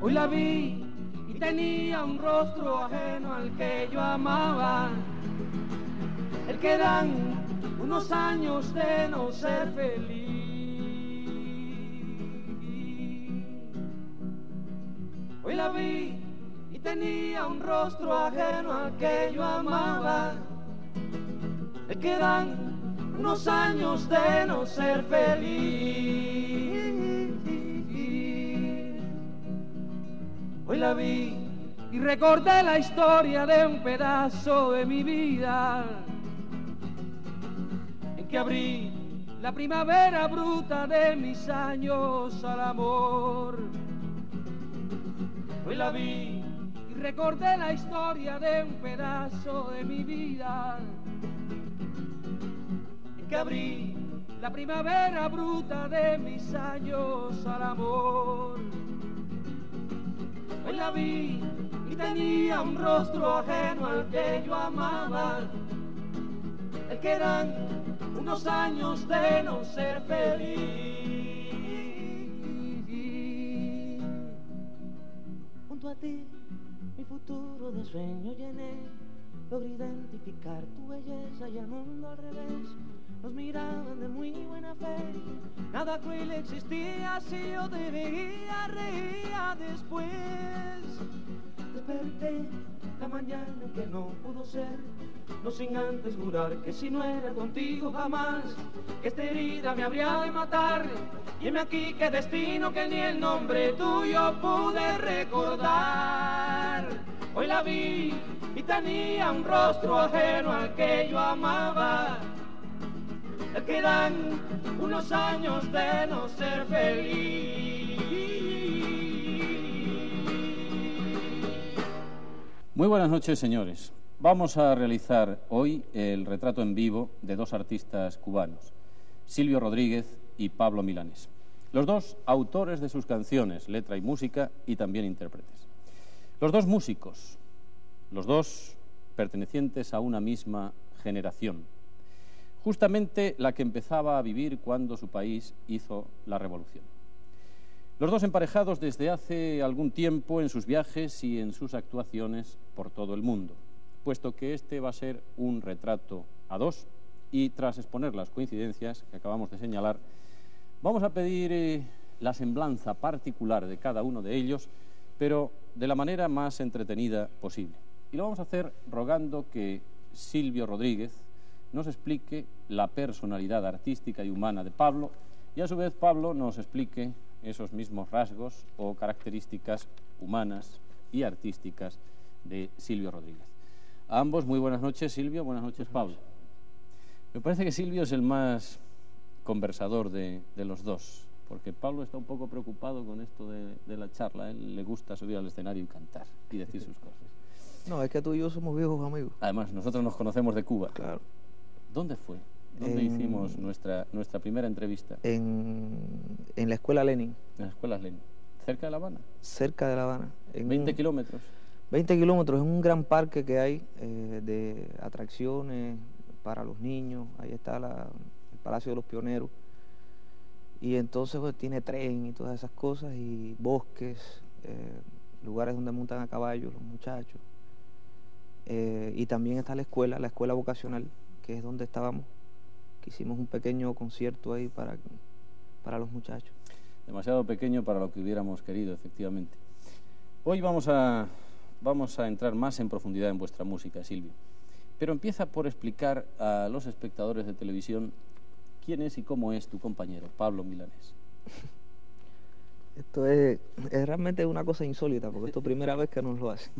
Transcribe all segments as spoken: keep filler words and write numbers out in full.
Hoy la vi y tenía un rostro ajeno al que yo amaba, el que dan unos años de no ser feliz. Hoy la vi y tenía un rostro ajeno al que yo amaba, el que dan unos años de no ser feliz. Hoy la vi y recordé la historia de un pedazo de mi vida, en que abrí la primavera bruta de mis años al amor. Hoy la vi y recordé la historia de un pedazo de mi vida, en que abrí la primavera bruta de mis años al amor. Hoy la vi y tenía un rostro ajeno al que yo amaba, el que eran unos años de no ser feliz. Junto a ti, mi futuro de sueño llené, logré identificar tu belleza y el mundo al revés. Nos miraban de muy buena fe, nada cruel existía, si yo te veía, reía después. Desperté la mañana que no pudo ser, no sin antes jurar que si no era contigo jamás, que esta herida me habría de matar. Y heme aquí, qué destino que ni el nombre tuyo pude recordar. Hoy la vi y tenía un rostro ajeno al que yo amaba, el que dan unos años de no ser feliz. Muy buenas noches, señores. Vamos a realizar hoy el retrato en vivo de dos artistas cubanos, Silvio Rodríguez y Pablo Milanés. Los dos autores de sus canciones, letra y música, y también intérpretes. Los dos músicos, los dos pertenecientes a una misma generación, justamente la que empezaba a vivir cuando su país hizo la revolución. Los dos emparejados desde hace algún tiempo en sus viajes y en sus actuaciones por todo el mundo, puesto que este va a ser un retrato a dos y tras exponer las coincidencias que acabamos de señalar, vamos a pedir eh, la semblanza particular de cada uno de ellos, pero de la manera más entretenida posible. Y lo vamos a hacer rogando que Silvio Rodríguez nos explique la personalidad artística y humana de Pablo, y a su vez Pablo nos explique esos mismos rasgos o características humanas y artísticas de Silvio Rodríguez. A ambos, muy buenas noches, Silvio, buenas noches, Pablo. Me parece que Silvio es el más conversador de, de los dos, porque Pablo está un poco preocupado con esto de, de la charla. A él le gusta subir al escenario y cantar y decir sus cosas. No, es que tú y yo somos viejos amigos. Además, nosotros nos conocemos de Cuba. Claro. ¿Dónde fue? ¿Dónde en, hicimos nuestra, nuestra primera entrevista? En, en la Escuela Lenin. En la Escuela Lenin. ¿Cerca de La Habana? Cerca de La Habana. En ¿veinte un, kilómetros? veinte kilómetros, en un gran parque que hay eh, de atracciones para los niños. Ahí está la, el Palacio de los Pioneros. Y entonces pues, tiene tren y todas esas cosas, y bosques, eh, lugares donde montan a caballo los muchachos. Eh, y también está la escuela, la escuela vocacional, que es donde estábamos, que hicimos un pequeño concierto ahí para, para los muchachos. Demasiado pequeño para lo que hubiéramos querido, efectivamente. Hoy vamos a, vamos a entrar más en profundidad en vuestra música, Silvio. Pero empieza por explicar a los espectadores de televisión quién es y cómo es tu compañero, Pablo Milanés. Esto es, es realmente una cosa insólita, porque esto es la primera vez que nos lo hacen.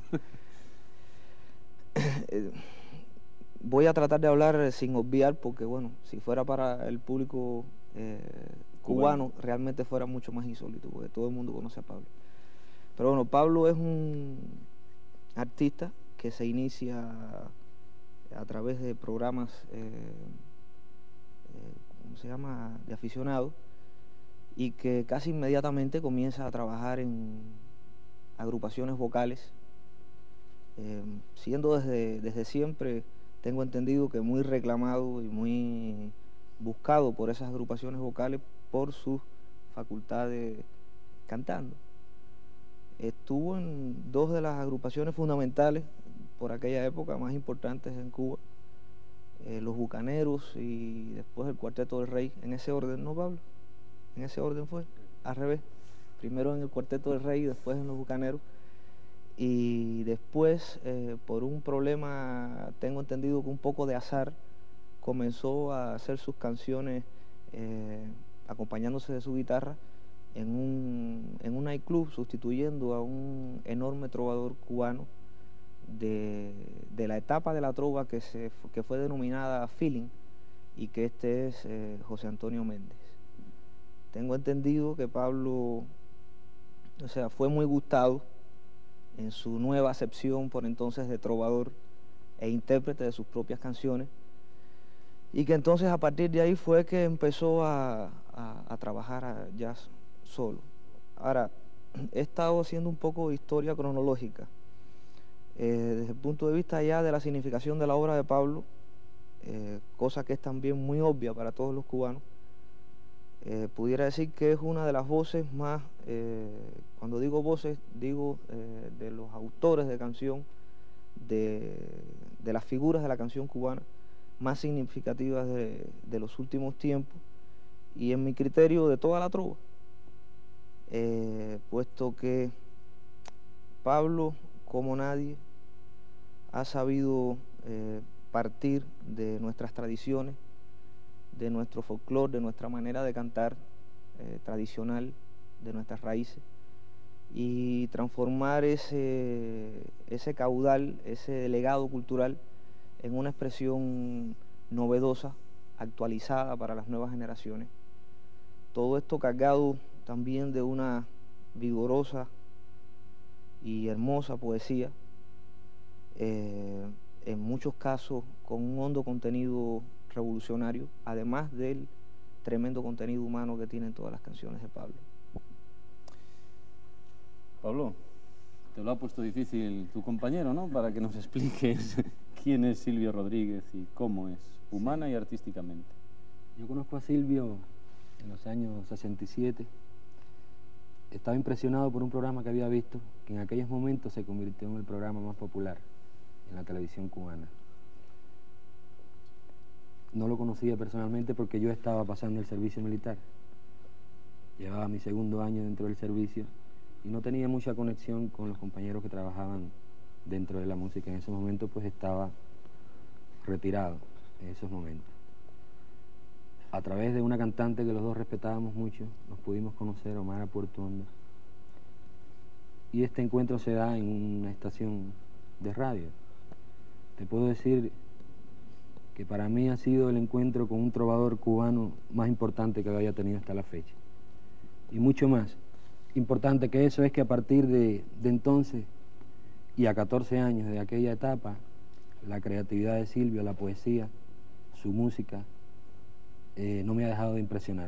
Voy a tratar de hablar sin obviar, porque bueno, si fuera para el público eh, cubano, cubano, realmente fuera mucho más insólito, porque todo el mundo conoce a Pablo. Pero bueno, Pablo es un artista que se inicia a través de programas, eh, eh, ¿cómo se llama?, de aficionados, y que casi inmediatamente comienza a trabajar en agrupaciones vocales, eh, siendo desde, desde siempre, tengo entendido que muy reclamado y muy buscado por esas agrupaciones vocales por sus facultades cantando. estuvo en dos de las agrupaciones fundamentales por aquella época más importantes en Cuba, eh, los Bucaneros y después el Cuarteto del Rey, en ese orden, ¿no, Pablo? En ese orden fue, al revés, primero en el Cuarteto del Rey y después en los Bucaneros, y después eh, por un problema, tengo entendido que un poco de azar, comenzó a hacer sus canciones eh, acompañándose de su guitarra en un, en un nightclub, sustituyendo a un enorme trovador cubano de, de la etapa de la trova que, se, que fue denominada Feeling, y que este es eh, José Antonio Méndez. Tengo entendido que Pablo, o sea, fue muy gustado en su nueva acepción por entonces de trovador e intérprete de sus propias canciones, y que entonces a partir de ahí fue que empezó a, a, a trabajar a jazz solo. Ahora, he estado haciendo un poco de historia cronológica, eh, desde el punto de vista ya de la significación de la obra de Pablo, eh, cosa que es también muy obvia para todos los cubanos. Eh, pudiera decir que es una de las voces más, eh, cuando digo voces, digo eh, de los autores de canción, de, de las figuras de la canción cubana más significativas de, de los últimos tiempos, y en mi criterio de toda la trova, eh, puesto que Pablo, como nadie, ha sabido eh, partir de nuestras tradiciones, de nuestro folclore, de nuestra manera de cantar eh, tradicional, de nuestras raíces, y transformar ese, ese caudal, ese legado cultural en una expresión novedosa, actualizada para las nuevas generaciones. Todo esto cargado también de una vigorosa y hermosa poesía, eh, en muchos casos con un hondo contenido revolucionario, además del tremendo contenido humano que tienen todas las canciones de Pablo. Pablo, te lo ha puesto difícil tu compañero, ¿no?, para que nos expliques quién es Silvio Rodríguez y cómo es, humana y artísticamente. Yo conozco a Silvio en los años sesenta y siete. Estaba impresionado por un programa que había visto, que en aquellos momentos se convirtió en el programa más popular en la televisión cubana. No lo conocía personalmente porque yo estaba pasando el servicio militar. Llevaba mi segundo año dentro del servicio y no tenía mucha conexión con los compañeros que trabajaban dentro de la música. En ese momento pues estaba retirado en esos momentos. A través de una cantante que los dos respetábamos mucho, nos pudimos conocer, Omar Puerto Honda, y este encuentro se da en una estación de radio. Te puedo decir que para mí ha sido el encuentro con un trovador cubano más importante que haya tenido hasta la fecha. Y mucho más importante que eso es que a partir de, de entonces y a catorce años de aquella etapa, la creatividad de Silvio, la poesía, su música, eh, no me ha dejado de impresionar.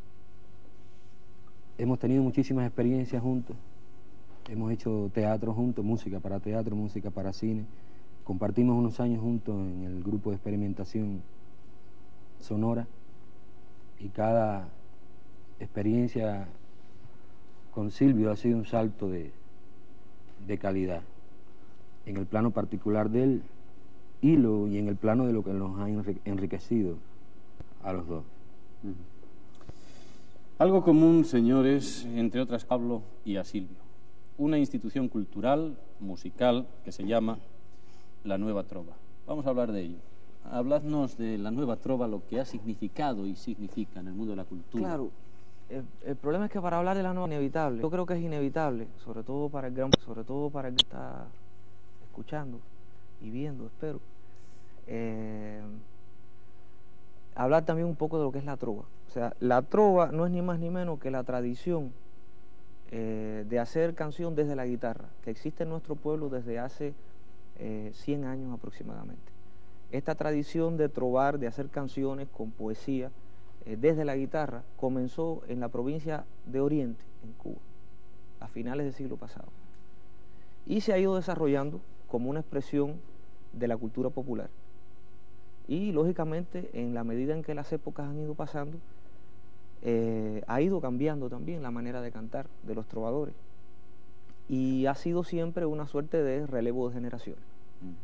Hemos tenido muchísimas experiencias juntos, hemos hecho teatro juntos, música para teatro, música para cine. Compartimos unos años juntos en el grupo de experimentación sonora, y cada experiencia con Silvio ha sido un salto de, de calidad, en el plano particular de él y, lo, y en el plano de lo que nos ha enriquecido a los dos. Uh-huh. Algo común, señores, entre otras, Pablo y a Silvio. Una institución cultural, musical, que se llama La Nueva Trova. Vamos a hablar de ello. Habladnos de La Nueva Trova, lo que ha significado y significa en el mundo de la cultura. Claro, el, el problema es que para hablar de la nueva es inevitable. Yo creo que es inevitable, sobre todo para el gran, sobre todo para el que está escuchando y viendo, espero. Eh, hablar también un poco de lo que es la trova. O sea, la trova no es ni más ni menos que la tradición eh, de hacer canción desde la guitarra, que existe en nuestro pueblo desde hace eh, cien años aproximadamente. Esta tradición de trovar, de hacer canciones con poesía eh, desde la guitarra, comenzó en la provincia de Oriente, en Cuba, a finales del siglo pasado. Y se ha ido desarrollando como una expresión de la cultura popular. Y, lógicamente, en la medida en que las épocas han ido pasando, eh, ha ido cambiando también la manera de cantar de los trovadores. y ha sido siempre una suerte de relevo de generaciones. Mm.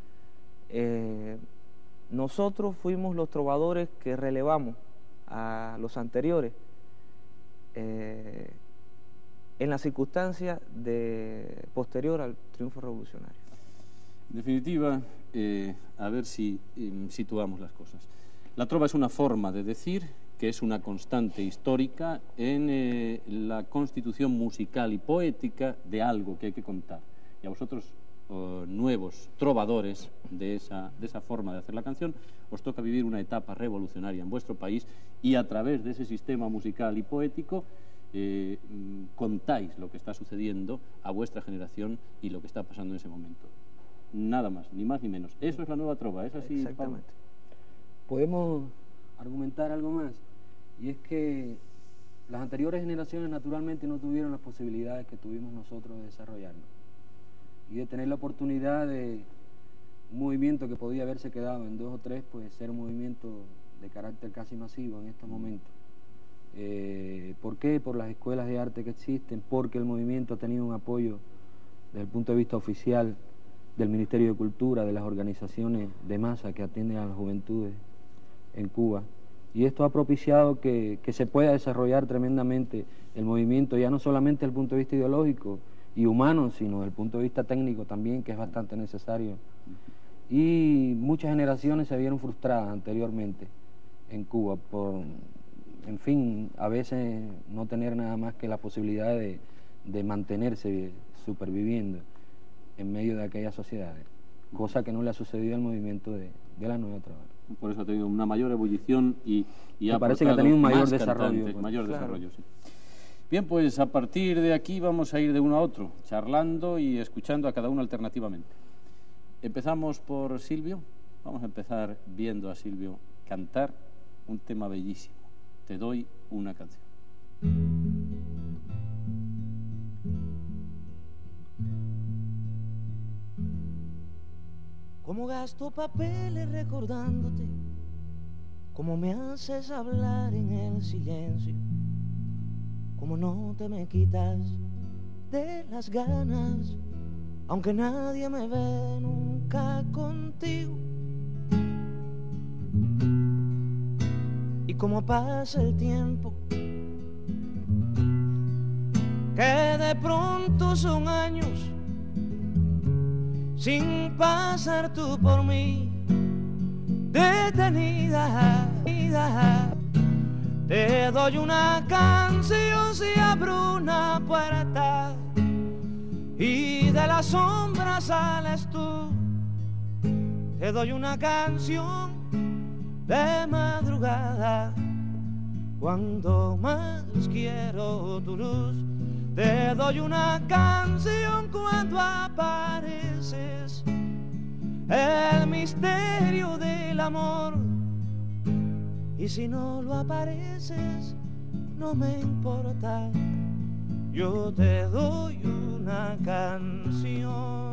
Eh, nosotros fuimos los trovadores que relevamos a los anteriores eh, en la circunstancia de posterior al triunfo revolucionario. En definitiva, eh, a ver si eh, situamos las cosas. La trova es una forma de decir que es una constante histórica en eh, la constitución musical y poética de algo que hay que contar. Y a vosotros, oh, nuevos trovadores de esa, de esa forma de hacer la canción, os toca vivir una etapa revolucionaria en vuestro país y a través de ese sistema musical y poético eh, contáis lo que está sucediendo a vuestra generación y lo que está pasando en ese momento. Nada más, ni más ni menos. Eso es la nueva trova, ¿es así? Exactamente. Podemos argumentar algo más, y es que las anteriores generaciones naturalmente no tuvieron las posibilidades que tuvimos nosotros de desarrollarnos y de tener la oportunidad de un movimiento que podía haberse quedado en dos o tres, pues ser un movimiento de carácter casi masivo en estos momentos. Eh, ¿Por qué? Por las escuelas de arte que existen, porque el movimiento ha tenido un apoyo desde el punto de vista oficial del Ministerio de Cultura, de las organizaciones de masa que atienden a las juventudes en Cuba, y esto ha propiciado que, que se pueda desarrollar tremendamente el movimiento, ya no solamente desde el punto de vista ideológico y humano, sino desde el punto de vista técnico también, que es bastante necesario. Y muchas generaciones se vieron frustradas anteriormente en Cuba por, en fin, a veces no tener nada más que la posibilidad de, de mantenerse superviviendo en medio de aquellas sociedades, cosa que no le ha sucedido al movimiento de, de la nueva trova. Por eso ha tenido una mayor ebullición y, y ha parece que ha tenido un mayor más desarrollo. Cantantes, pues. mayor Claro. desarrollo, sí. Bien, pues a partir de aquí vamos a ir de uno a otro, charlando y escuchando a cada uno alternativamente. Empezamos por Silvio. Vamos a empezar viendo a Silvio cantar un tema bellísimo. Te doy una canción. Cómo gasto papeles recordándote, cómo me haces hablar en el silencio, cómo no te me quitas de las ganas, aunque nadie me ve nunca contigo. Y cómo pasa el tiempo, que de pronto son años sin pasar tú por mí, detenida. Te doy una canción si abro una puerta y de la sombra sales tú. Te doy una canción de madrugada, cuando más quiero tu luz. Te doy una canción cuando apareces, el misterio del amor. Y si no lo apareces, no me importa, yo te doy una canción.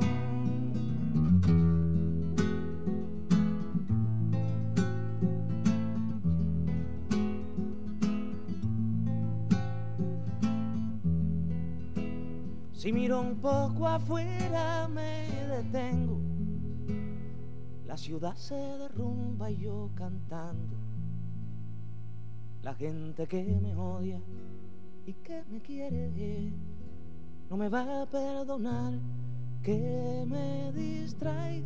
Si miro un poco afuera me detengo, la ciudad se derrumba y yo cantando. La gente que me odia y que me quiere no me va a perdonar que me distraiga.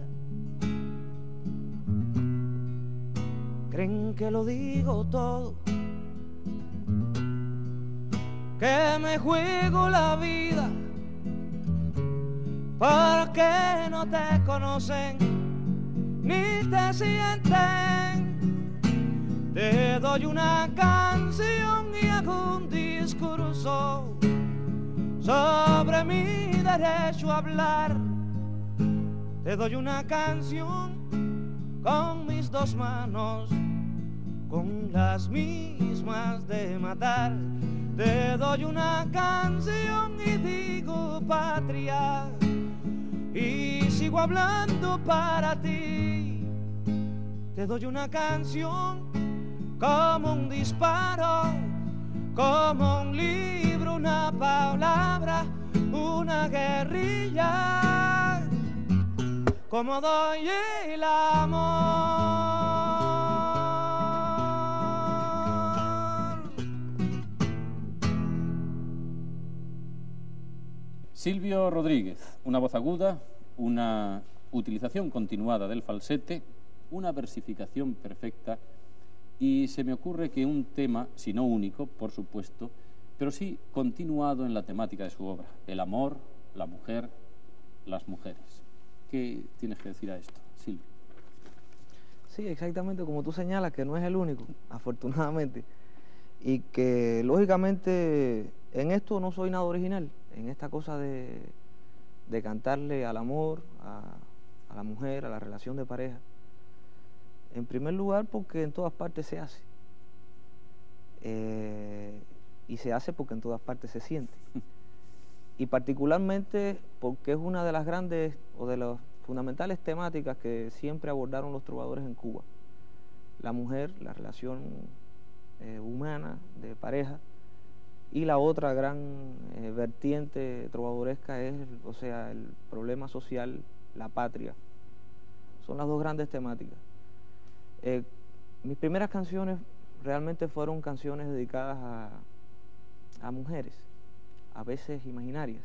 Creen que lo digo todo, que me juego la vida, porque no te conocen ni te sienten. Te doy una canción y hago un discurso sobre mi derecho a hablar. Te doy una canción con mis dos manos, con las mismas de matar. Te doy una canción y digo patria, y sigo hablando para ti. Te doy una canción como un disparo, como un libro, una palabra, una una guerrilla, como doy el amor. Silvio Rodríguez, una voz aguda, una utilización continuada del falsete, una versificación perfecta, y se me ocurre que un tema, si no único, por supuesto, pero sí continuado en la temática de su obra: el amor, la mujer, las mujeres. ¿Qué tienes que decir a esto, Silvio? Sí, exactamente como tú señalas, que no es el único, afortunadamente, y que lógicamente en esto no soy nada original, en esta cosa de, de cantarle al amor, a, a la mujer, a la relación de pareja. En primer lugar, porque en todas partes se hace. Eh, y se hace porque en todas partes se siente. Y particularmente porque es una de las grandes o de las fundamentales temáticas que siempre abordaron los trovadores en Cuba. La mujer, la relación eh, humana de pareja, y la otra gran eh, vertiente trovadoresca es, o sea, el problema social, la patria. Son las dos grandes temáticas. Eh, mis primeras canciones realmente fueron canciones dedicadas a, a mujeres, a veces imaginarias,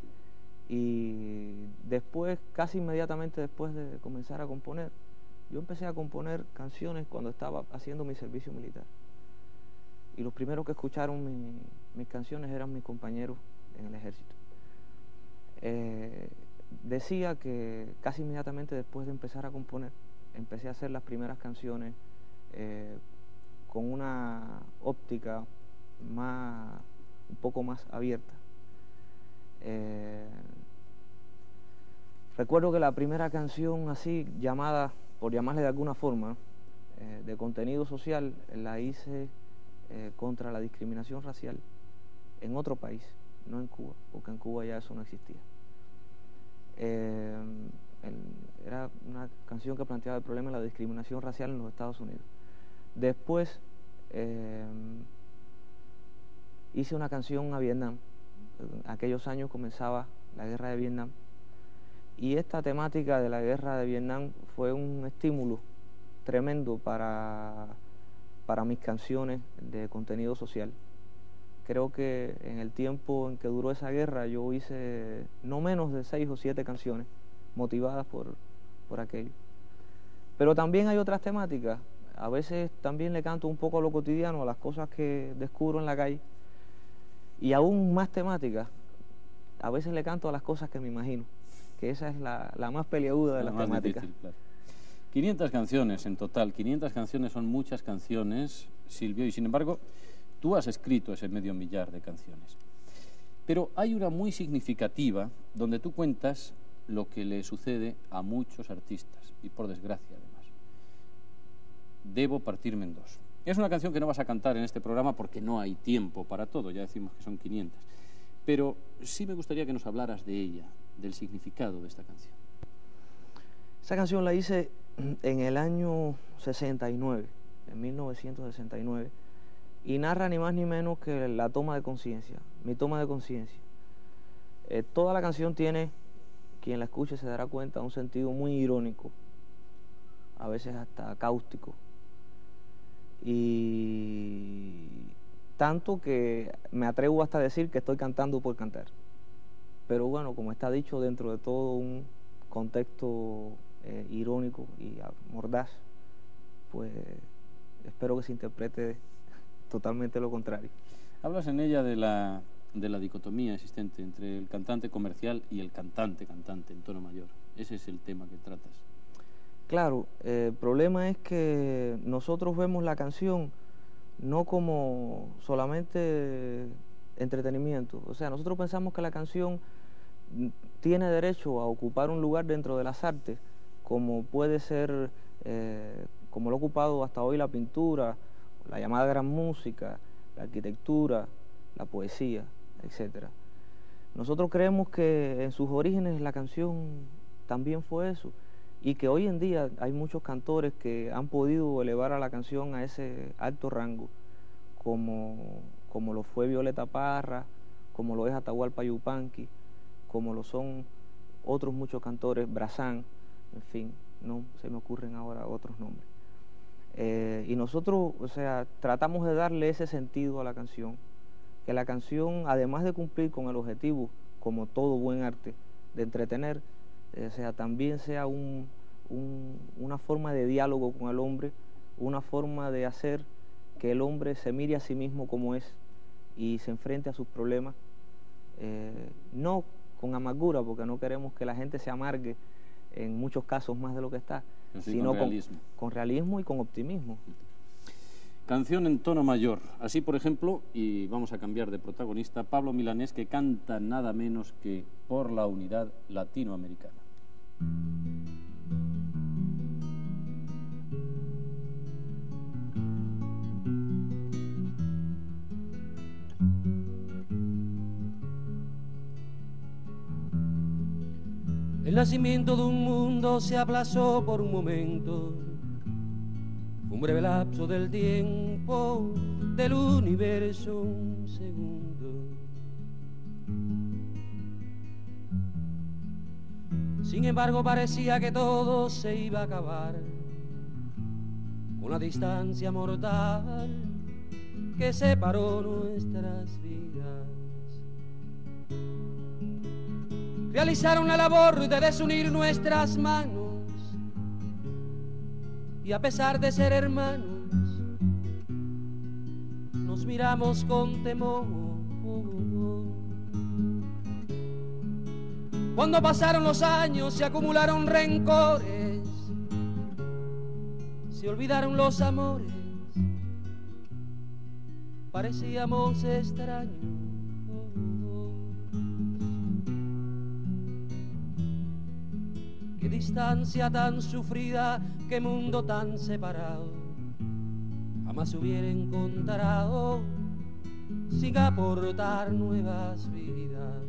y después, casi inmediatamente después de comenzar a componer, yo empecé a componer canciones cuando estaba haciendo mi servicio militar, y los primeros que escucharon mi, mis canciones eran mis compañeros en el ejército. Eh, decía que casi inmediatamente después de empezar a componer, empecé a hacer las primeras canciones eh, con una óptica más, un poco más abierta. Eh, recuerdo que la primera canción así, llamada, por llamarle de alguna forma, eh, de contenido social, la hice eh, contra la discriminación racial en otro país, no en Cuba, porque en Cuba ya eso no existía. Eh, el, era una canción que planteaba el problema de la discriminación racial en los Estados Unidos. Después eh, hice una canción a Vietnam. En aquellos años comenzaba la guerra de Vietnam, y esta temática de la guerra de Vietnam fue un estímulo tremendo para, para mis canciones de contenido social. Creo que en el tiempo en que duró esa guerra yo hice no menos de seis o siete canciones motivadas por, por aquello. Pero también hay otras temáticas. A veces también le canto un poco a lo cotidiano, a las cosas que descubro en la calle. Y aún más temáticas, a veces le canto a las cosas que me imagino, que esa es la, la más peliaguda de La las más temáticas. difícil, claro. quinientas canciones en total. quinientas canciones son muchas canciones, Silvio, y sin embargo tú has escrito ese medio millar de canciones. Pero hay una muy significativa donde tú cuentas lo que le sucede a muchos artistas, y por desgracia además. Debo partirme en dos. Es una canción que no vas a cantar en este programa porque no hay tiempo para todo, ya decimos que son quinientas. Pero sí me gustaría que nos hablaras de ella, del significado de esta canción. Esa canción la hice en el año sesenta y nueve, en mil novecientos sesenta y nueve, y narra ni más ni menos que la toma de conciencia, mi toma de conciencia. Eh, toda la canción tiene, quien la escuche se dará cuenta, un sentido muy irónico, a veces hasta cáustico, y tanto que me atrevo hasta a decir que estoy cantando por cantar. Pero bueno, como está dicho, dentro de todo un contexto eh, irónico y mordaz, pues espero que se interprete totalmente lo contrario. Hablas en ella de la, de la dicotomía existente entre el cantante comercial y el cantante cantante en tono mayor. Ese es el tema que tratas. Claro, eh, el problema es que nosotros vemos la canción no como solamente entretenimiento. O sea, nosotros pensamos que la canción tiene derecho a ocupar un lugar dentro de las artes, como puede ser, eh, como lo ha ocupado hasta hoy la pintura, la llamada gran música, la arquitectura, la poesía, etcétera. Nosotros creemos que en sus orígenes la canción también fue eso, y que hoy en día hay muchos cantores que han podido elevar a la canción a ese alto rango, como, como lo fue Violeta Parra, como lo es Atahualpa Yupanqui, como lo son otros muchos cantores, Brazán, en fin, no se me ocurren ahora otros nombres. Eh, y nosotros, o sea, tratamos de darle ese sentido a la canción, que la canción, además de cumplir con el objetivo, como todo buen arte, de entretener, eh, o sea, también sea un, un, una forma de diálogo con el hombre, una forma de hacer que el hombre se mire a sí mismo como es y se enfrente a sus problemas, eh, no con amargura, porque no queremos que la gente se amargue en muchos casos más de lo que está, sí, sino con realismo. Con, con realismo y con optimismo. Canción en tono mayor. Así, por ejemplo, y vamos a cambiar de protagonista, Pablo Milanés, que canta nada menos que Por la Unidad Latinoamericana. El nacimiento de un mundo se aplazó por un momento, un breve lapso del tiempo del universo, un segundo. Sin embargo, parecía que todo se iba a acabar con la distancia mortal que separó nuestras vidas. Realizaron la labor de desunir nuestras manos y a pesar de ser hermanos nos miramos con temor. Cuando pasaron los años se acumularon rencores, se olvidaron los amores, parecíamos extraños. Qué distancia tan sufrida, qué mundo tan separado, jamás hubiera encontrado sin aportar nuevas vidas.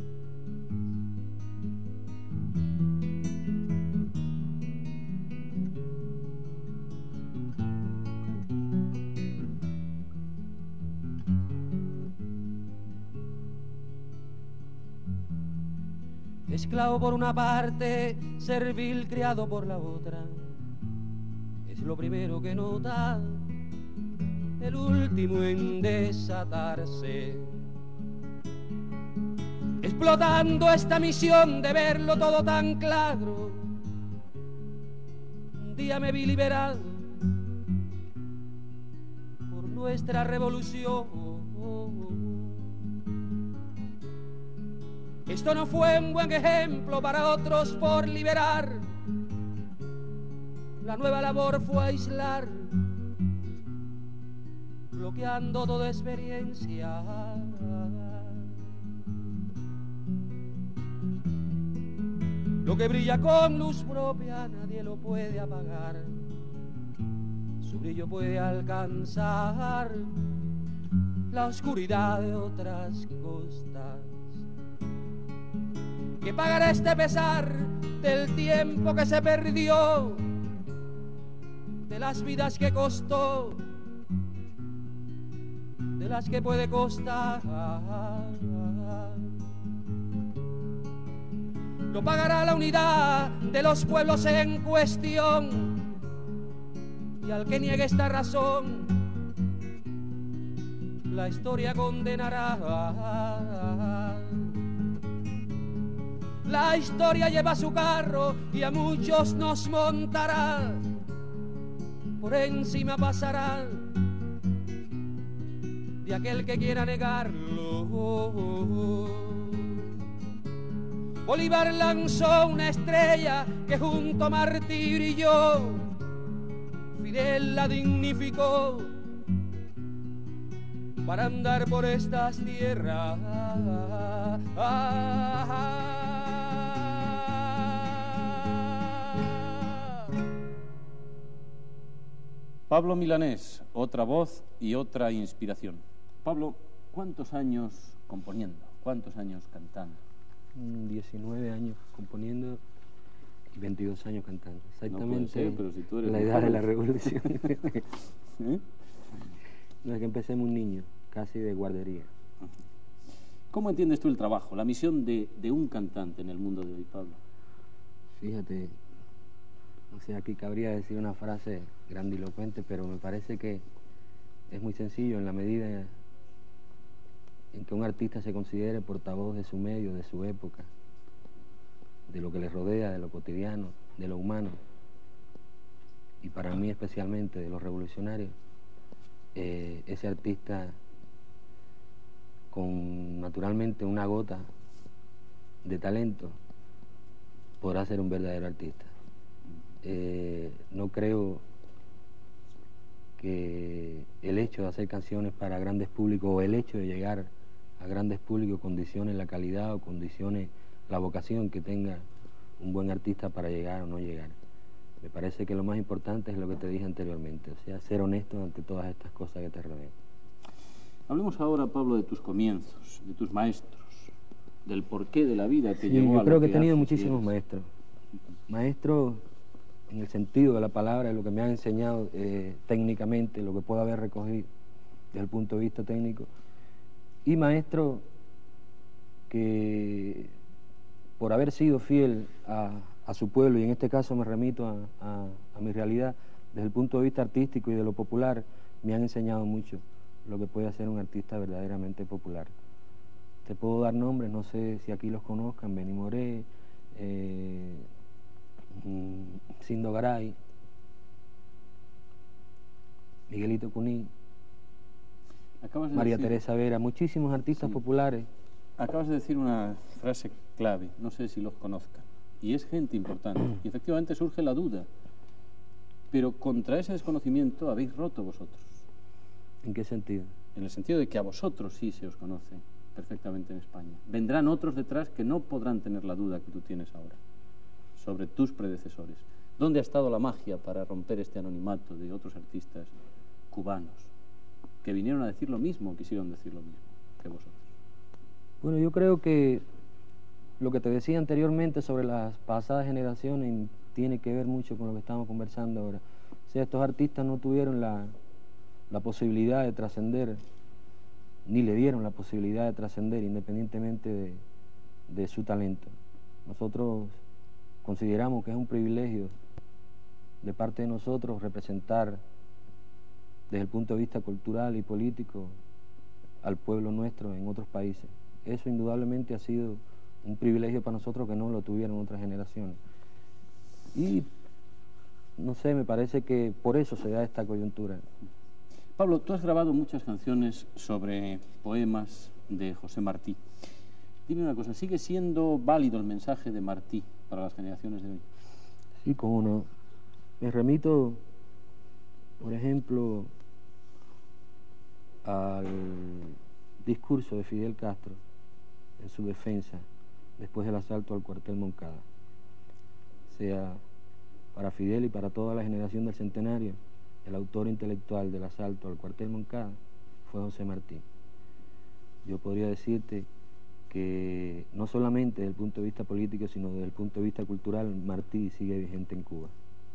Esclavo por una parte, servil criado por la otra, es lo primero que nota, el último en desatarse. Explotando esta misión de verlo todo tan claro, un día me vi liberado por nuestra revolución. Esto no fue un buen ejemplo para otros por liberar. La nueva labor fue aislar, bloqueando toda experiencia. Lo que brilla con luz propia nadie lo puede apagar. Su brillo puede alcanzar la oscuridad de otras costas. Que pagará este pesar del tiempo que se perdió, de las vidas que costó, de las que puede costar. Lo pagará la unidad de los pueblos en cuestión, y al que niegue esta razón, la historia condenará. La historia lleva su carro y a muchos nos montará, por encima pasará de aquel que quiera negarlo. Bolívar lanzó una estrella que junto a Martí brilló, Fidel la dignificó para andar por estas tierras. Pablo Milanés, otra voz y otra inspiración. Pablo, ¿cuántos años componiendo? ¿Cuántos años cantando? diecinueve años componiendo y veintidós años cantando. Exactamente, no puede ser, pero si tú eres la edad de la revolución. ¿Eh? No, es que empecé muy niño, casi de guardería. ¿Cómo entiendes tú el trabajo, la misión de, de un cantante en el mundo de hoy, Pablo? Fíjate, o sea, aquí cabría decir una frase grandilocuente, pero me parece que es muy sencillo en la medida en que un artista se considere portavoz de su medio, de su época, de lo que le rodea, de lo cotidiano, de lo humano, y para mí especialmente de los revolucionarios, eh, ese artista con naturalmente una gota de talento podrá ser un verdadero artista. Eh, no creo que el hecho de hacer canciones para grandes públicos o el hecho de llegar a grandes públicos condicione la calidad o condicione la vocación que tenga un buen artista para llegar o no llegar. Me parece que lo más importante es lo que te dije anteriormente, o sea, ser honesto ante todas estas cosas que te rodean. Hablemos ahora, Pablo, de tus comienzos, de tus maestros, del porqué de la vida que Sí, llevó yo a creo lo que he tenido haces, muchísimos eres. maestros. Maestros en el sentido de la palabra, de lo que me han enseñado eh, técnicamente, lo que puedo haber recogido desde el punto de vista técnico, y maestros que por haber sido fiel a, a su pueblo, y en este caso me remito a, a, a mi realidad, desde el punto de vista artístico y de lo popular, me han enseñado mucho lo que puede hacer un artista verdaderamente popular. Te puedo dar nombres, no sé si aquí los conozcan: Benny Moré, eh, Sindo Garay, Miguelito Cuní, Acabas de María decir- Teresa Vera, muchísimos artistas Sí. populares. Acabas de decir una frase clave, no sé si los conozcan, y es gente importante. Y efectivamente surge la duda, pero contra ese desconocimiento habéis roto vosotros, ¿En qué sentido? en el sentido de que a vosotros sí se os conoce perfectamente en España. Vendrán otros detrás que no podrán tener la duda que tú tienes ahora sobre tus predecesores. ¿Dónde ha estado la magia para romper este anonimato de otros artistas cubanos que vinieron a decir lo mismo, quisieron decir lo mismo que vosotros? Bueno, yo creo que lo que te decía anteriormente sobre las pasadas generaciones tiene que ver mucho con lo que estamos conversando ahora. O sea, estos artistas no tuvieron la, la posibilidad de trascender, ni le dieron la posibilidad de trascender independientemente de, de su talento. Nosotros consideramos que es un privilegio de parte de nosotros representar desde el punto de vista cultural y político al pueblo nuestro en otros países. Eso indudablemente ha sido un privilegio para nosotros que no lo tuvieron otras generaciones. Y no sé, me parece que por eso se da esta coyuntura. Pablo, tú has grabado muchas canciones sobre poemas de José Martí. Dime una cosa, ¿sigue siendo válido el mensaje de Martí para las generaciones de hoy? Sí, cómo no. Me remito, por ejemplo, al discurso de Fidel Castro en su defensa después del asalto al cuartel Moncada. O sea, para Fidel y para toda la generación del centenario, el autor intelectual del asalto al cuartel Moncada fue José Martí. Yo podría decirte que no solamente desde el punto de vista político, sino desde el punto de vista cultural, Martí sigue vigente en Cuba.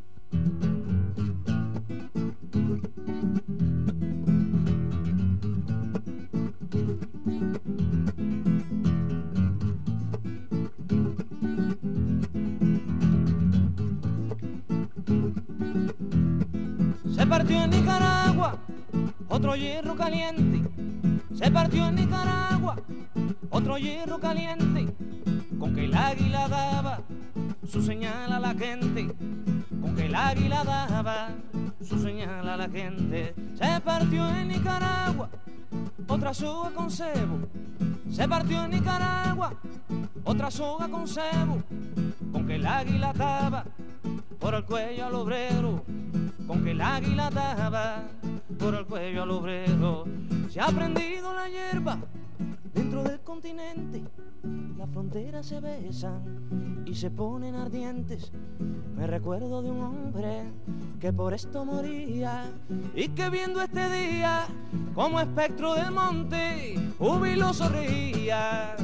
Se partió en Nicaragua otro hierro caliente. Se partió en Nicaragua otro hierro caliente. Con que el águila daba su señal a la gente. Con que el águila daba su señal a la gente. Se partió en Nicaragua otra soga con cebo. Se partió en Nicaragua otra soga con cebo. Con que el águila daba por el cuello al obrero. Con que el águila daba por el cuello al obrero. Se ha prendido la hierba dentro del continente. Las fronteras se besan y se ponen ardientes. Me recuerdo de un hombre que por esto moría y que viendo este día como espectro del monte jubiloso reía.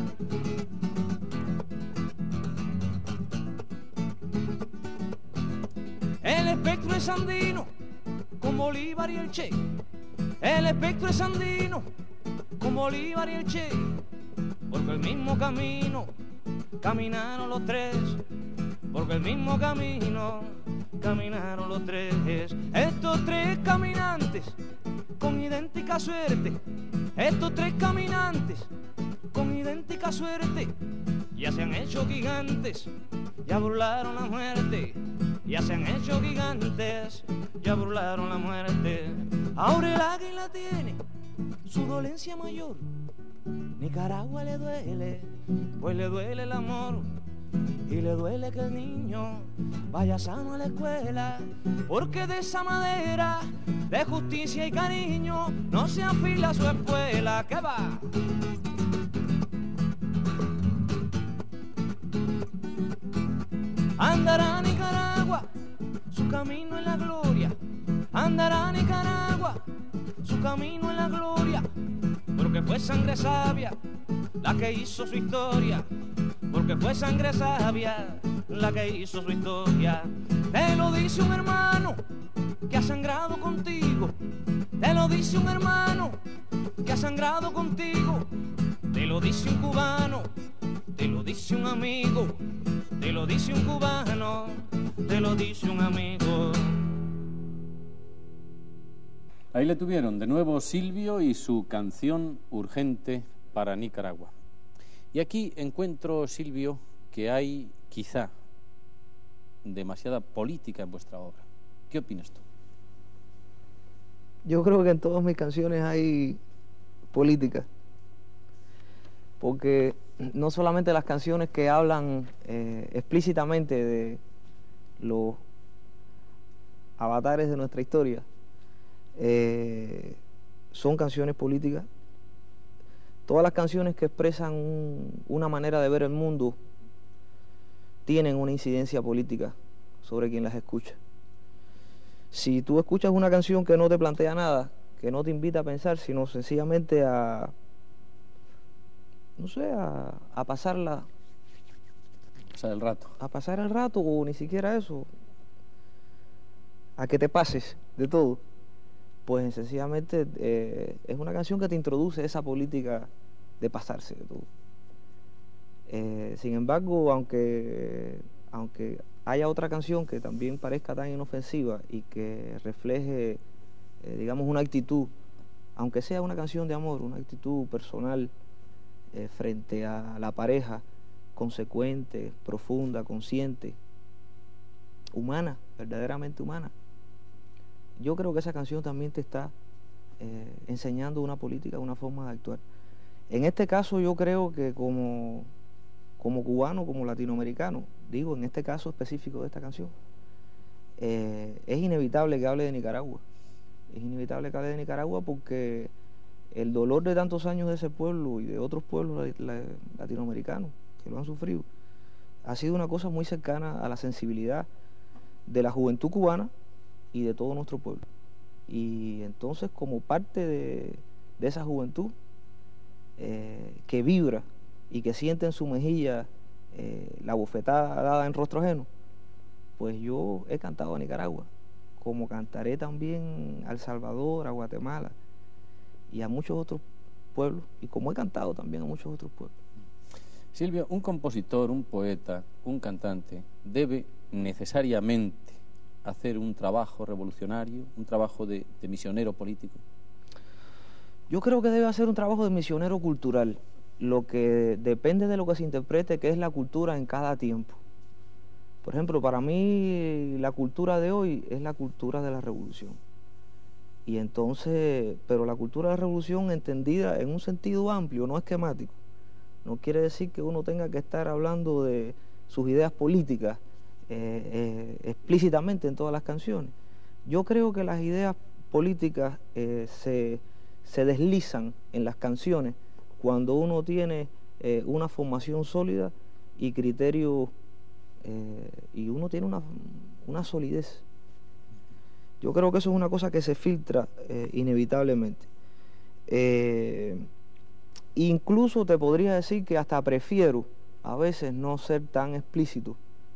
El espectro es andino con Bolívar y el Che. El espectro es andino con Bolívar y el Che. porque el mismo camino caminaron los tres, porque el mismo camino caminaron los tres. Estos tres caminantes con idéntica suerte, estos tres caminantes con idéntica suerte, ya se han hecho gigantes, ya burlaron la muerte, ya se han hecho gigantes, ya burlaron la muerte. Ahora el águila tiene su dolencia mayor, Nicaragua le duele, pues le duele el amor, y le duele que el niño vaya sano a la escuela, porque de esa madera de justicia y cariño no se afila su espuela. ¿Qué va? Andará Nicaragua su camino en la gloria, andará Nicaragua su camino en la gloria, porque fue sangre sabia la que hizo su historia, porque fue sangre sabia la que hizo su historia. Te lo dice un hermano que ha sangrado contigo, te lo dice un hermano que ha sangrado contigo, te lo dice un cubano, te lo dice un amigo, te lo dice un cubano, te lo dice un amigo. Ahí le tuvieron de nuevo Silvio y su canción urgente para Nicaragua. Y aquí encuentro, Silvio, que hay quizá demasiada política en vuestra obra. ¿Qué opinas tú? Yo creo que en todas mis canciones hay política, porque no solamente las canciones que hablan eh, explícitamente de los avatares de nuestra historia eh, son canciones políticas. Todas las canciones que expresan un, una manera de ver el mundo tienen una incidencia política sobre quien las escucha. Si tú escuchas una canción que no te plantea nada, que no te invita a pensar, sino sencillamente a, no sé, a, a pasarla, pasar el rato, a pasar el rato, o ni siquiera eso, a que te pases de todo, pues sencillamente eh, es una canción que te introduce esa política de pasarse de todo. Eh, sin embargo, aunque, aunque haya otra canción que también parezca tan inofensiva y que refleje, eh, digamos, una actitud, aunque sea una canción de amor, una actitud personal eh, frente a la pareja, consecuente, profunda, consciente, humana, verdaderamente humana, yo creo que esa canción también te está eh, enseñando una política, una forma de actuar. En este caso yo creo que como, como cubano, como latinoamericano, digo en este caso específico de esta canción, eh, es inevitable que hable de Nicaragua. Es inevitable que hable de Nicaragua porque el dolor de tantos años de ese pueblo y de otros pueblos latinoamericanos que lo han sufrido ha sido una cosa muy cercana a la sensibilidad de la juventud cubana y de todo nuestro pueblo. Y entonces, como parte de, de esa juventud eh, que vibra y que siente en su mejilla eh, la bofetada dada en rostro ajeno, pues yo he cantado a Nicaragua, como cantaré también a El Salvador, a Guatemala y a muchos otros pueblos, y como he cantado también a muchos otros pueblos. Silvio, un compositor, un poeta, un cantante debe necesariamente hacer un trabajo revolucionario, un trabajo de, de misionero político. Yo creo que debe hacer un trabajo de misionero cultural, lo que depende de lo que se interprete que es la cultura en cada tiempo. Por ejemplo, para mí la cultura de hoy es la cultura de la revolución. Y entonces, pero la cultura de la revolución entendida en un sentido amplio, no esquemático. No quiere decir que uno tenga que estar hablando de sus ideas políticas eh, eh, explícitamente en todas las canciones. Yo creo que las ideas políticas eh, se, se deslizan en las canciones cuando uno tiene eh, una formación sólida y criterios eh, y uno tiene una, una solidez. Yo creo que eso es una cosa que se filtra eh, inevitablemente. Eh, incluso te podría decir que hasta prefiero a veces no ser tan explícito,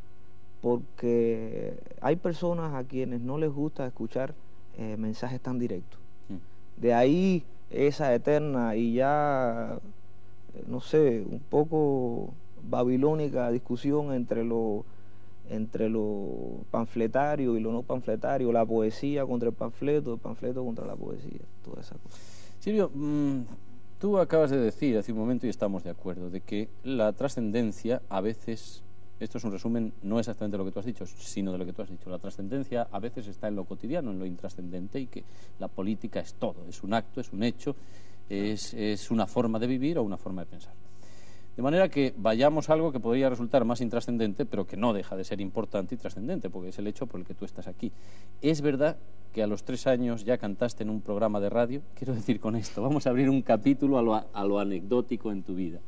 porque hay personas a quienes no les gusta escuchar eh, mensajes tan directos. De ahí esa eterna y ya no sé, un poco babilónica discusión entre lo, entre lo panfletario y lo no panfletario, la poesía contra el panfleto, el panfleto contra la poesía, toda esa cosa. Silvio, mmm, tú acabas de decir hace un momento, y estamos de acuerdo, de que la trascendencia a veces, esto es un resumen, no exactamente de lo que tú has dicho, sino de lo que tú has dicho, la trascendencia a veces está en lo cotidiano, en lo intrascendente, y que la política es todo, es un acto, es un hecho, es, es una forma de vivir o una forma de pensar. De manera que vayamos a algo que podría resultar más intrascendente, pero que no deja de ser importante y trascendente, porque es el hecho por el que tú estás aquí. Es verdad que a los tres años ya cantaste en un programa de radio. Quiero decir con esto, vamos a abrir un capítulo a lo, a lo anecdótico en tu vida.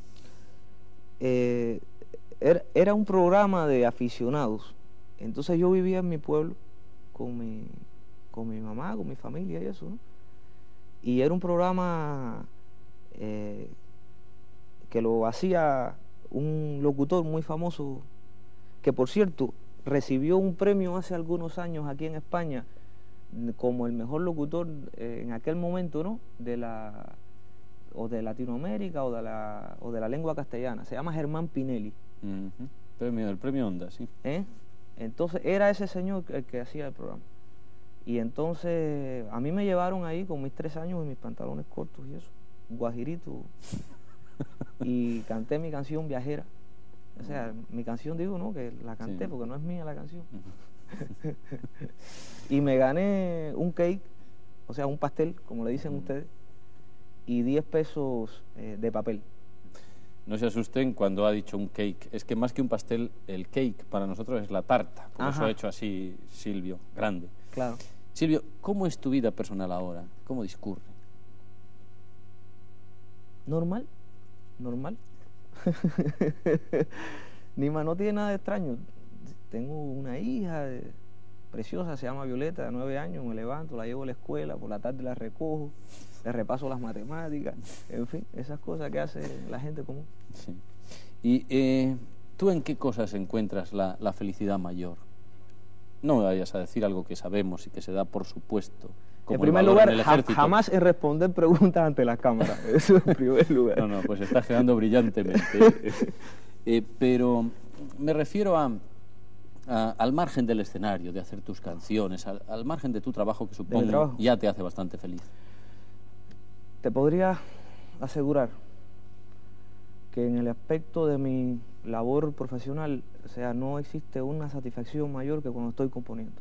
Eh, era, era un programa de aficionados. Entonces yo vivía en mi pueblo con mi, con mi mamá, con mi familia y eso, ¿no? Y era un programa... Eh, que lo hacía un locutor muy famoso, que por cierto recibió un premio hace algunos años aquí en España como el mejor locutor eh, en aquel momento, ¿no? De la o de Latinoamérica o de la o de la lengua castellana. Se llama Germán Pinelli. Uh-huh. Premio, el premio Onda, sí. ¿Eh? Entonces era ese señor el que hacía el programa. Y entonces a mí me llevaron ahí con mis tres años y mis pantalones cortos y eso, guajirito. Y canté mi canción Viajera. O sea, mi canción digo, ¿no? Que la canté, sí, porque no es mía la canción. Uh-huh. Y me gané un cake, o sea, un pastel, como le dicen uh-huh. ustedes, y diez pesos eh, de papel. No se asusten cuando ha dicho un cake. Es que más que un pastel, el cake para nosotros es la tarta. Por Ajá. eso ha hecho así Silvio, grande. Claro. Silvio, ¿cómo es tu vida personal ahora? ¿Cómo discurre? Normal. Normal. Nima, no tiene nada de extraño. Tengo una hija de, preciosa, se llama Violeta, de nueve años, me levanto, la llevo a la escuela, por la tarde la recojo, le repaso las matemáticas, en fin, esas cosas que hace la gente común. Sí. ¿Y eh, tú en qué cosas encuentras la, la felicidad mayor? No me vayas a decir algo que sabemos y que se da por supuesto. En primer lugar, ja, jamás en responder preguntas ante la cámara. Eso en primer lugar. No, no, pues estás quedando brillantemente. eh, pero me refiero a, a, al margen del escenario, de hacer tus canciones, al, al margen de tu trabajo, que supongo trabajo? ya te hace bastante feliz. Te podría asegurar que en el aspecto de mi labor profesional, o sea, no existe una satisfacción mayor que cuando estoy componiendo.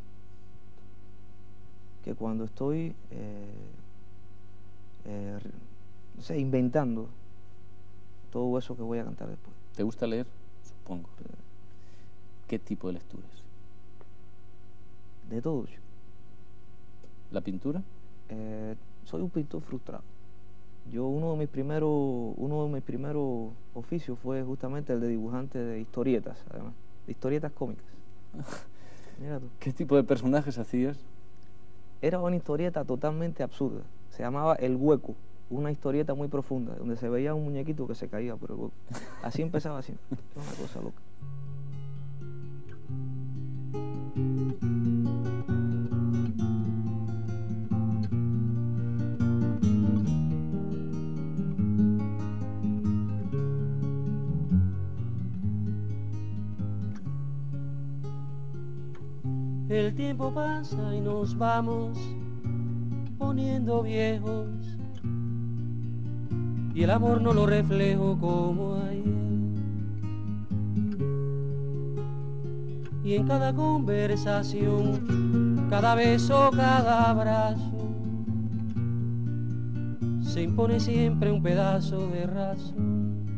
Que cuando estoy eh, eh, no sé, inventando todo eso que voy a cantar después. ¿Te gusta leer? Supongo. ¿Qué tipo de lecturas? De todo. ¿La pintura? Eh, soy un pintor frustrado. Yo uno de mis primeros uno de mis primeros oficios fue justamente el de dibujante de historietas, además, de historietas cómicas. Mira tú. ¿Qué tipo de personajes hacías? Era una historieta totalmente absurda. Se llamaba El Hueco, una historieta muy profunda, donde se veía un muñequito que se caía por el hueco. Así empezaba así. Una cosa loca. El tiempo pasa y nos vamos poniendo viejos, y el amor no lo reflejo como ayer. Y en cada conversación, cada beso, cada abrazo, se impone siempre un pedazo de razón.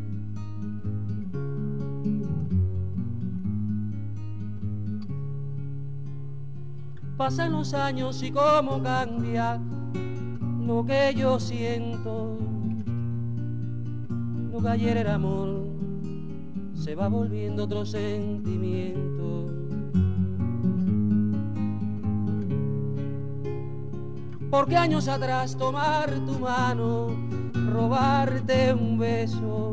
Pasan los años y cómo cambia lo que yo siento. Lo que ayer era amor se va volviendo otro sentimiento. Porque años atrás tomar tu mano, robarte un beso,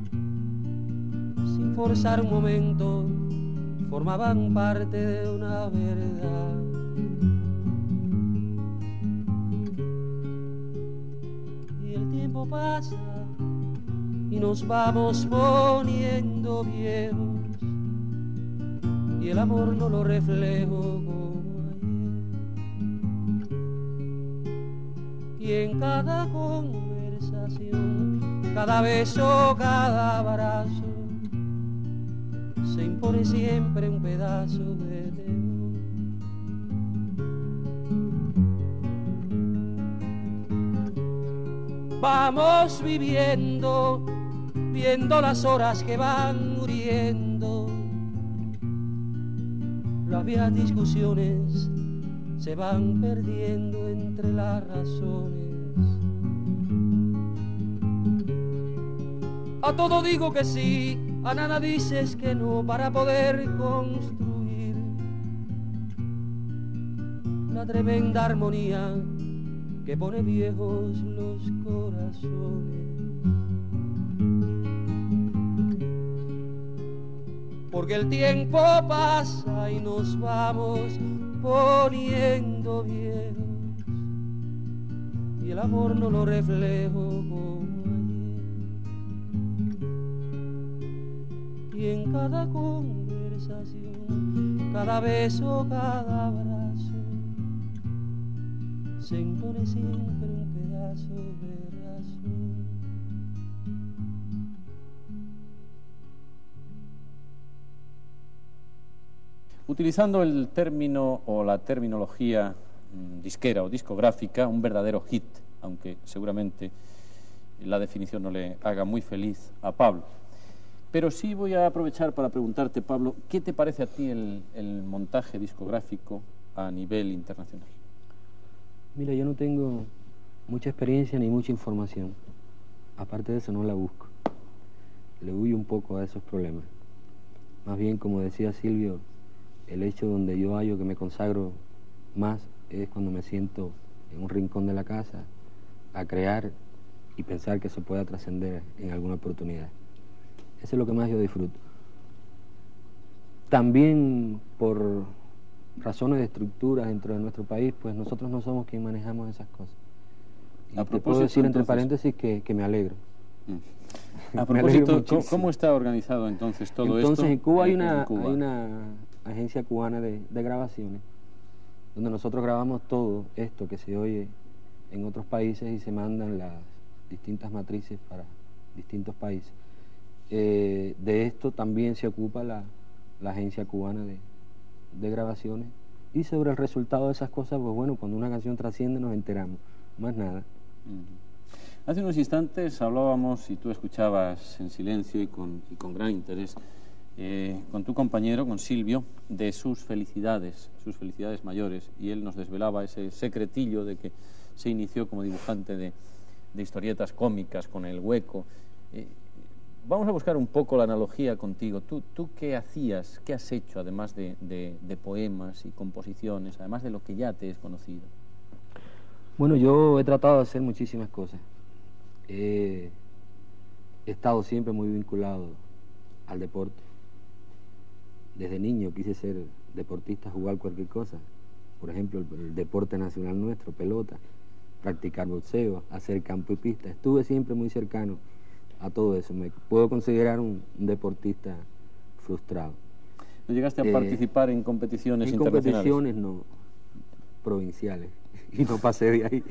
sin forzar un momento, formaban parte de una verdad. Y el tiempo pasa y nos vamos poniendo viejos, y el amor no lo reflejo como ayer. Y en cada conversación, cada beso, cada abrazo, se impone siempre un pedazo de temor. Vamos viviendo, viendo las horas que van muriendo. Las viejas discusiones se van perdiendo entre las razones. A todo digo que sí, a nada dices que no, para poder construir la tremenda armonía que pone viejos los corazones. Porque el tiempo pasa y nos vamos poniendo viejos, y el amor no lo reflejo como ayer. Y en cada conversación, cada beso, cada abrazo, se impone siempre un pedazo de razón. Utilizando el término o la terminología mmm, disquera o discográfica, un verdadero hit, aunque seguramente la definición no le haga muy feliz a Pablo. Pero sí voy a aprovechar para preguntarte, Pablo, ¿qué te parece a ti el, el montaje discográfico a nivel internacional? Mira, yo no tengo mucha experiencia ni mucha información. Aparte de eso, no la busco. Le huyo un poco a esos problemas. Más bien, como decía Silvio, el hecho donde yo hallo que me consagro más es cuando me siento en un rincón de la casa a crear y pensar que eso pueda trascender en alguna oportunidad. Eso es lo que más yo disfruto. También por razones de estructura dentro de nuestro país, pues nosotros no somos quien manejamos esas cosas. Y te puedo decir entre paréntesis que, que me alegro. Mm. A propósito, ¿cómo, ¿cómo está organizado entonces todo entonces, esto? Entonces en Cuba, hay, una, en Cuba hay una agencia cubana de, de grabaciones, donde nosotros grabamos todo esto que se oye en otros países y se mandan las distintas matrices para distintos países. Eh, de esto también se ocupa la, la agencia cubana de, de grabaciones, y sobre el resultado de esas cosas, pues bueno, cuando una canción trasciende nos enteramos, más nada. Uh-huh. Hace unos instantes hablábamos, y tú escuchabas en silencio y con, y con gran interés, eh, con tu compañero, con Silvio, de sus felicidades, sus felicidades mayores, y él nos desvelaba ese secretillo de que se inició como dibujante de, de historietas cómicas con El Hueco. Eh, Vamos a buscar un poco la analogía contigo. ¿Tú, tú qué hacías, qué has hecho, además de, de, de poemas y composiciones, además de lo que ya te es conocido? Bueno, yo he tratado de hacer muchísimas cosas. He, he estado siempre muy vinculado al deporte. Desde niño quise ser deportista, jugar cualquier cosa. Por ejemplo, el, el deporte nacional nuestro, pelota, practicar boxeo, hacer campo y pista. Estuve siempre muy cercano a todo eso. Me puedo considerar un, un deportista frustrado. ¿No llegaste a eh, participar en competiciones en internacionales? En competiciones no, provinciales, y no pasé de ahí.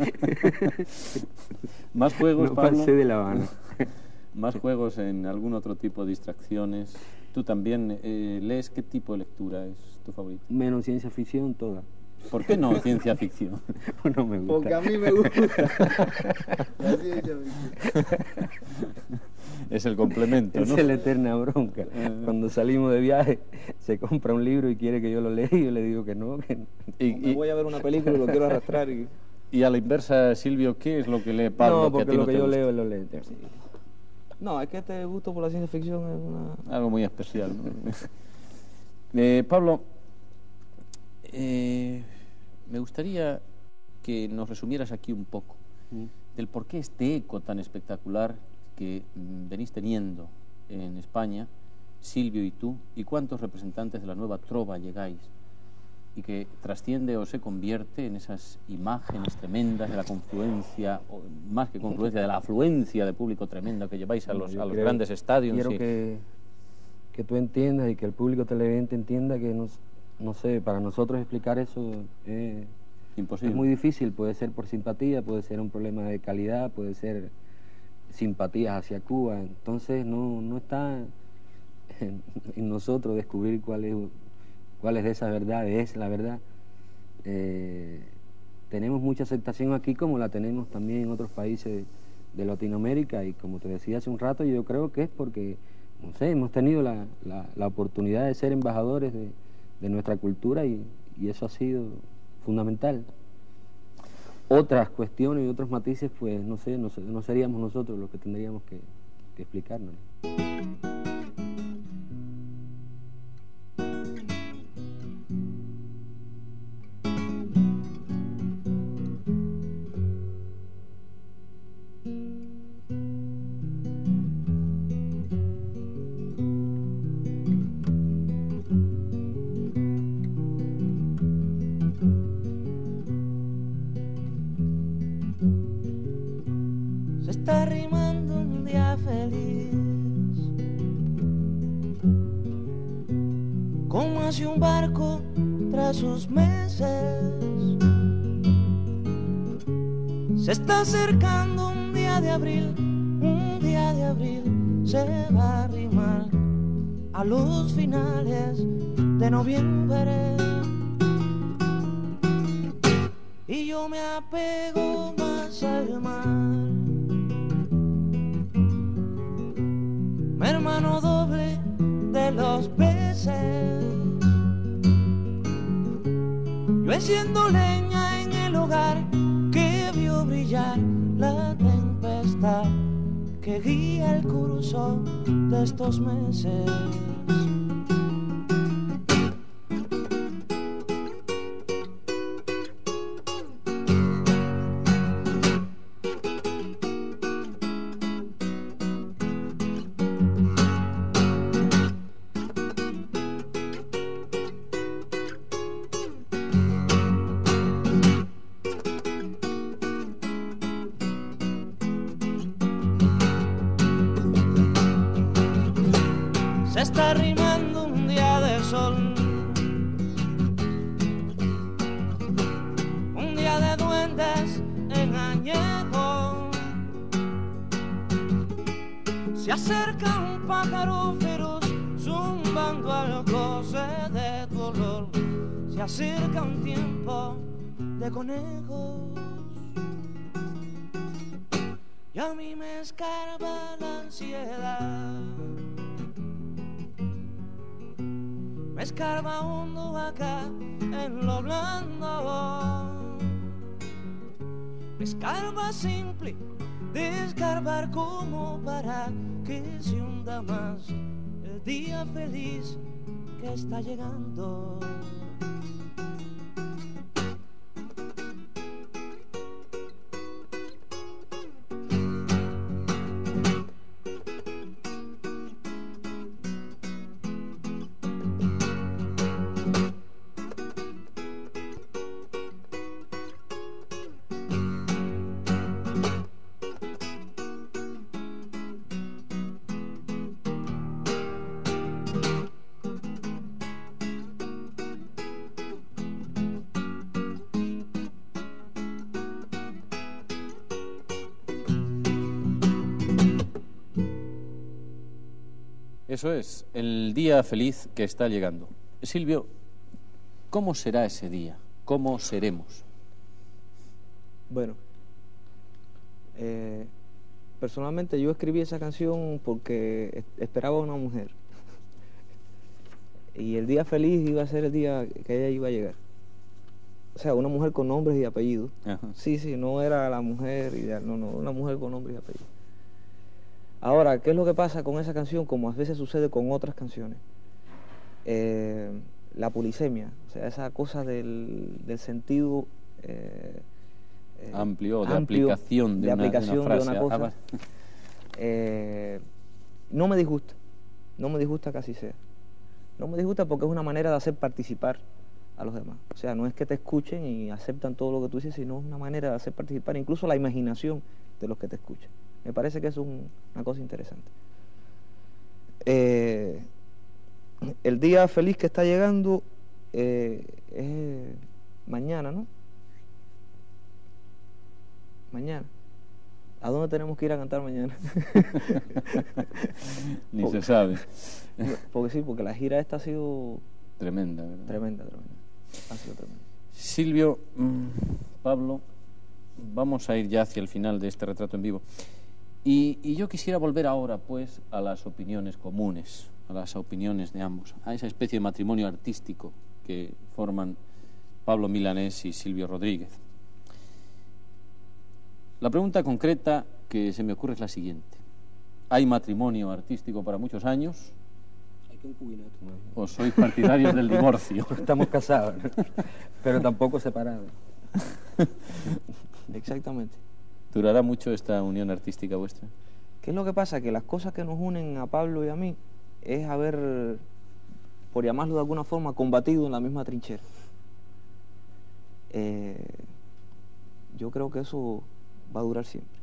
¿Más juegos, no Pablo? pasé de La Habana. ¿Más juegos en algún otro tipo de distracciones? ¿Tú también eh, lees? ¿Qué tipo de lectura es tu favorita? Menos ciencia ficción, toda. ¿Por qué no ciencia ficción? No me gusta. Porque a mí me gusta. La ciencia ficción. Es el complemento, ¿no? Es la eterna bronca. Cuando salimos de viaje, se compra un libro y quiere que yo lo lea, y yo le digo que no. Que no. Y, y, me voy a ver una película y lo quiero arrastrar. Y, y a la inversa, Silvio, ¿qué es lo que lee Pablo? No, porque que a ti lo no que te yo gusta? leo lo lee. Sí. No, es que este gusto por la ciencia ficción es una... algo muy especial, ¿no? eh, Pablo, eh, me gustaría que nos resumieras aquí un poco mm. del por qué este eco tan espectacular que mm, venís teniendo en España, Silvio y tú, y cuántos representantes de la nueva trova llegáis y que trasciende o se convierte en esas imágenes tremendas de la confluencia, o más que confluencia, de la afluencia de público tremenda que lleváis a los, a los grandes estadios. Quiero y... que, que tú entiendas y que el público televidente entienda que, no, no sé, para nosotros explicar eso es, Imposible. es muy difícil. Puede ser por simpatía, puede ser un problema de calidad, puede ser simpatías hacia Cuba. Entonces no, no está en, en nosotros descubrir cuál es... cuáles de esas verdades es la verdad. Eh, tenemos mucha aceptación aquí, como la tenemos también en otros países de Latinoamérica, y como te decía hace un rato, yo creo que es porque, no sé, hemos tenido la, la, la oportunidad de ser embajadores de, de nuestra cultura, y, y eso ha sido fundamental. Otras cuestiones y otros matices, pues no sé, no, no seríamos nosotros los que tendríamos que, que explicarnos. Está rimando un día feliz, como hace un barco tras sus meses. Se está acercando un día de abril, un día de abril se va a rimar a los finales de noviembre. Y yo me apego más al mar, mi hermano doble de los peces. Yo enciendo leña en el hogar que vio brillar la tempestad que guía el curso de estos meses. Se está rimando un día de sol, un día de duendes en añejo. Se acerca un pájaro feroz zumbando al goce de dolor. Se acerca un tiempo de conejos y a mí me escarba la ansiedad. Me escarba hondo acá en lo blando, me escarba simple de escarbar como para que se hunda más el día feliz que está llegando. Eso es, el día feliz que está llegando. Silvio, ¿cómo será ese día? ¿Cómo seremos? Bueno, eh, personalmente yo escribí esa canción porque esperaba una mujer. Y el día feliz iba a ser el día que ella iba a llegar. O sea, una mujer con nombres y apellidos. Ajá. Sí, sí, no era la mujer ideal, no, no, una mujer con nombres y apellidos. Ahora, ¿qué es lo que pasa con esa canción? Como a veces sucede con otras canciones. Eh, la polisemia, o sea, esa cosa del, del sentido eh, eh, amplio, de amplio, aplicación de, de, una, aplicación de una frase. de una cosa. Ah, eh, no me disgusta, no me disgusta que así sea. No me disgusta porque es una manera de hacer participar a los demás. O sea, no es que te escuchen y aceptan todo lo que tú dices, sino una manera de hacer participar incluso la imaginación de los que te escuchan. Me parece que eso es un, una cosa interesante. Eh, el día feliz que está llegando eh, es mañana, ¿no? Mañana. ¿A dónde tenemos que ir a cantar mañana? Ni porque, se sabe. Porque sí, porque la gira esta ha sido... Tremenda, ¿verdad? Tremenda, tremenda. Ha sido tremenda. Silvio, mmm, Pablo, vamos a ir ya hacia el final de este retrato en vivo. Y, y yo quisiera volver ahora, pues, a las opiniones comunes, a las opiniones de ambos, a esa especie de matrimonio artístico que forman Pablo Milanés y Silvio Rodríguez. La pregunta concreta que se me ocurre es la siguiente. ¿Hay matrimonio artístico para muchos años? Hay concubinato, ¿no? ¿O sois partidarios del divorcio? Estamos casados, pero tampoco separados. Exactamente. ¿Durará mucho esta unión artística vuestra? ¿Qué es lo que pasa? Que las cosas que nos unen a Pablo y a mí es haber, por llamarlo de alguna forma, combatido en la misma trinchera. Eh, yo creo que eso va a durar siempre.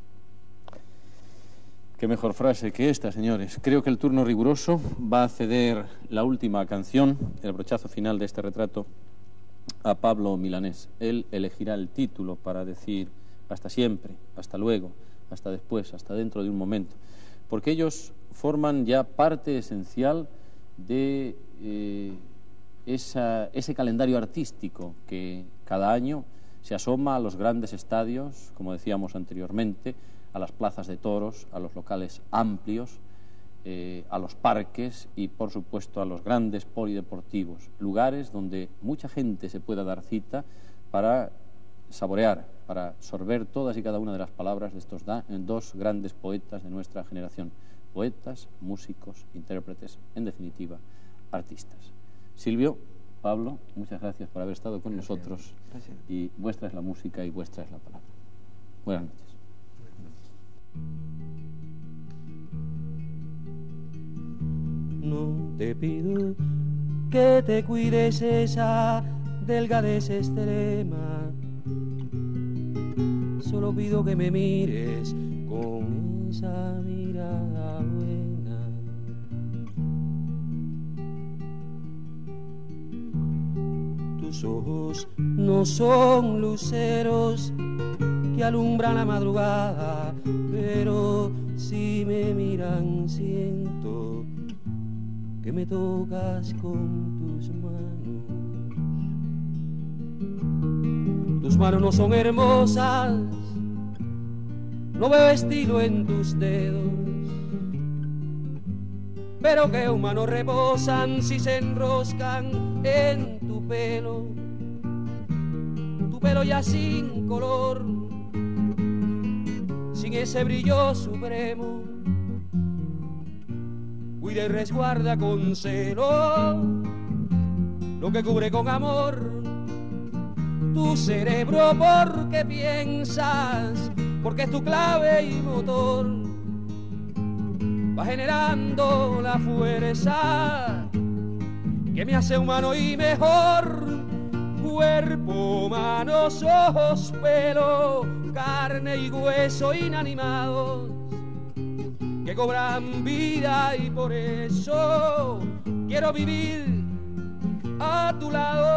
Qué mejor frase que esta, señores. Creo que el turno riguroso va a ceder la última canción, el brochazo final de este retrato, a Pablo Milanés. Él elegirá el título para decir hasta siempre, hasta luego, hasta después, hasta dentro de un momento, porque ellos forman ya parte esencial de eh, esa, ese calendario artístico que cada año se asoma a los grandes estadios, como decíamos anteriormente, a las plazas de toros, a los locales amplios, eh, a los parques y, por supuesto, a los grandes polideportivos, lugares donde mucha gente se pueda dar cita para saborear, para sorber todas y cada una de las palabras de estos da, dos grandes poetas de nuestra generación, poetas, músicos, intérpretes, en definitiva, artistas. Silvio, Pablo, muchas gracias por haber estado con gracias. nosotros. Gracias. Y vuestra es la música y vuestra es la palabra. Buenas noches. No te pido que te cuides esa delgadez extrema, solo pido que me mires con esa mirada buena. Tus ojos no son luceros que alumbran la madrugada, pero si me miran siento que me tocas con tus manos. Tus manos no son hermosas, no veo estilo en tus dedos, pero qué humanos reposan si se enroscan en tu pelo, tu pelo ya sin color, sin ese brillo supremo. Cuida y resguarda con celo lo que cubre con amor tu cerebro, porque piensas, porque es tu clave y motor, va generando la fuerza que me hace humano y mejor. Cuerpo, manos, ojos, pelo, carne y hueso inanimados que cobran vida, y por eso quiero vivir a tu lado.